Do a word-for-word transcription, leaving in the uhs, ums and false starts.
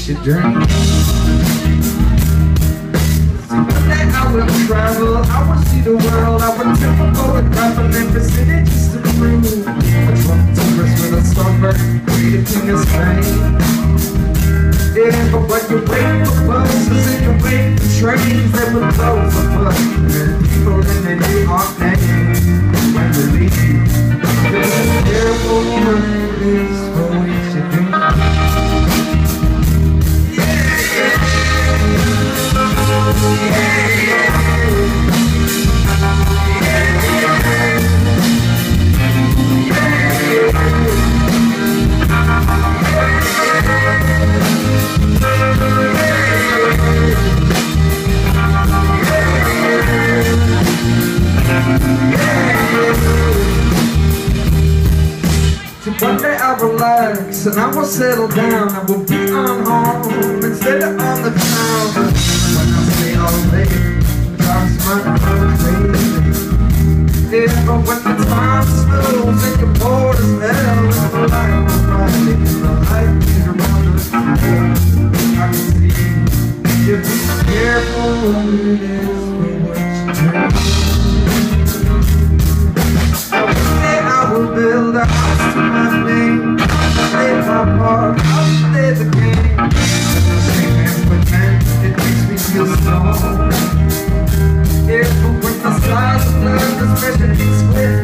chase your dreams. So one day I will travel, I will see the world, I will temple and travel every city just to prove a drunk tourist with a sunburn, great king of Spain. Yeah, but when you wait for buses and you wait for trains, they will close the bus. And people in the New York name, when we leave, be careful when it is for what you do. Yeah, yeah, yeah, one day I'll relax and I will settle down. I will be on home instead of on the town. When I stay all day, drops my crazy. Yeah, but when the time slows and you're bored as hell, and the light will bright and the light is around us, yeah, I can see. If be careful what it is for what you dream. I will build a house to my name. I'll stay my park, I'll stay the game. Shake hands with men, it makes me feel strong. Yeah, but when the stars are blurred, especially split